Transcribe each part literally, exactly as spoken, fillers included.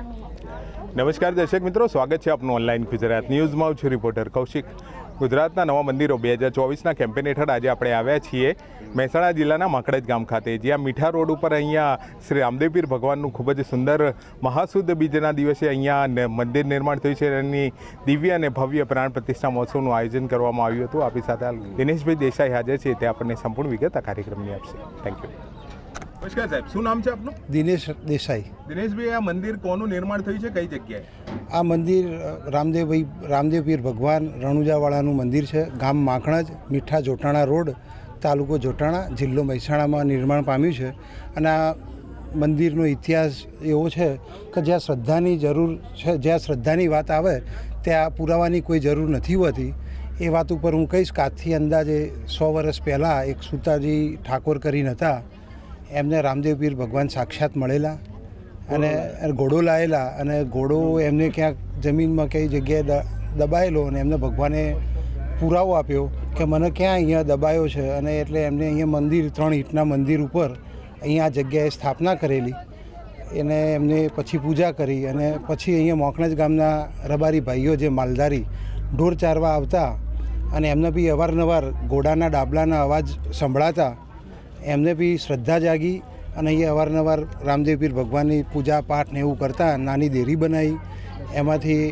નમસ્કાર દર્શક મિત્રો, સ્વાગત છે આપનું ઓનલાઈન ગુજરાત ન્યૂઝમાં. હું છું રિપોર્ટર કૌશિક. ગુજરાતના નવા મંદિરો બે હજાર ચોવીસના કેમ્પેન હેઠળ આજે આપણે આવ્યા છીએ મહેસાણા જિલ્લાના માકડજ ગામ ખાતે, જ્યાં મીઠા રોડ ઉપર અહીંયા શ્રી રામદેવપીર ભગવાનનું ખૂબ જ સુંદર મહાસુદ બીજના દિવસે અહીંયા મંદિર નિર્માણ થયું છે. એની દિવ્ય અને ભવ્ય પ્રાણ પ્રતિષ્ઠા મહોત્સવનું આયોજન કરવામાં આવ્યું હતું. આપણી સાથે દિનેશભાઈ દેસાઈ હાજર છે, તે આપણને સંપૂર્ણ વિગત આ કાર્યક્રમની આપશે. Thank you. નમસ્કાર સાહેબ, શું નામ છે આપનું? દિનેશ દેસાઈ. દિનેશભાઈ, આ મંદિર કોનું નિર્માણ થયું છે, કઈ જગ્યાએ? આ મંદિર રામદેવભાઈ રામદેવપીર ભગવાન રણુજાવાળાનું મંદિર છે. ગામ માખણજ, મીઠા જોટાણા રોડ, તાલુકો જોટાણા, જિલ્લો મહેસાણામાં નિર્માણ પામ્યું છે. અને આ મંદિરનો ઇતિહાસ એવો છે કે જ્યાં શ્રદ્ધાની જરૂર છે, જ્યાં શ્રદ્ધાની વાત આવે ત્યાં પુરાવાની કોઈ જરૂર નથી હોતી. એ વાત ઉપર હું કહીશ કે આજથી અંદાજે સો વર્ષ પહેલાં એક સુતાજી ઠાકોર કરીને હતા, એમને રામદેવપીર ભગવાન સાક્ષાત મળેલા અને ઘોડો લાવેલા, અને ઘોડો એમને ક્યાંક જમીનમાં કઈ જગ્યાએ દબાયેલો, અને એમને ભગવાને પુરાવો આપ્યો કે મને ક્યાં અહીંયા દબાયો છે. અને એટલે એમને અહીંયા મંદિર, ત્રણ ઈંટના મંદિર ઉપર અહીંયા આ જગ્યાએ સ્થાપના કરેલી. એને એમને પછી પૂજા કરી, અને પછી અહીંયા મોકણજ ગામના રબારી ભાઈઓ જે માલધારી ઢોર ચારવા આવતા, અને એમને બી અવારનવાર ઘોડાના ડાબલાના અવાજ સંભળાતા, એમને બી શ્રદ્ધા જાગી, અને અહીંયા અવારનવાર રામદેવપીર ભગવાનની પૂજા પાઠ ને એવું કરતા. નાની દેરી બનાવી, એમાંથી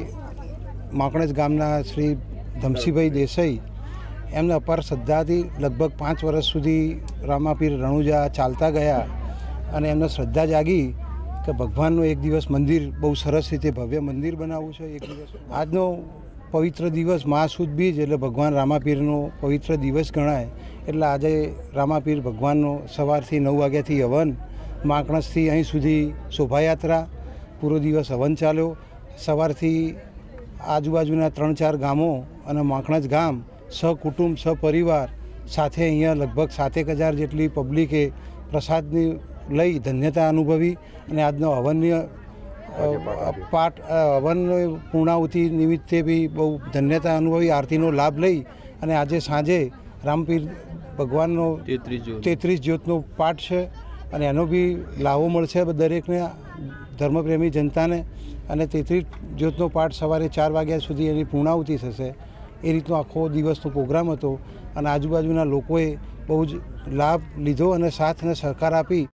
માકણજ ગામના શ્રી ધમસીભાઈ દેસાઈ એમને અપાર શ્રદ્ધાથી લગભગ પાંચ વર્ષ સુધી રામાપીર રણુજા ચાલતા ગયા, અને એમને શ્રદ્ધા જાગી કે ભગવાનનું એક દિવસ મંદિર, બહુ સરસ રીતે ભવ્ય મંદિર બનાવવું છે. એક દિવસ આજનો પવિત્ર દિવસ મહાસુદ બીજ એટલે ભગવાન રામાપીરનો પવિત્ર દિવસ ગણાય. એટલે આજે રામાપીર ભગવાનનો સવારથી નવ વાગ્યાથી હવન, માકણજથી અહીં સુધી શોભાયાત્રા, પૂરો દિવસ હવન ચાલ્યો. સવારથી આજુબાજુના ત્રણ ચાર ગામો અને માકણજ ગામ સહકુટુંબ સપરિવાર સાથે અહીંયા લગભગ સાતેક હજાર જેટલી પબ્લિકે પ્રસાદની લઈ ધન્યતા અનુભવી. અને આજનો હવનની પાઠ હવન પૂર્ણાહુતિ નિમિત્તે બી બહુ ધન્યતા અનુભવી, આરતીનો લાભ લઈ. અને આજે સાંજે રામપીર ભગવાનનો તેત્રીસ જ્યોતનો પાઠ છે, અને એનો બી લાભો મળશે દરેકને, ધર્મપ્રેમી જનતાને. અને તેત્રીસ જ્યોતનો પાઠ સવારે ચાર વાગ્યા સુધી એની પૂર્ણાહુતિ થશે. એ રીતનો આખો દિવસનો પ્રોગ્રામ હતો, અને આજુબાજુના લોકોએ બહુ જ લાભ લીધો અને સાથ અને સહકાર આપી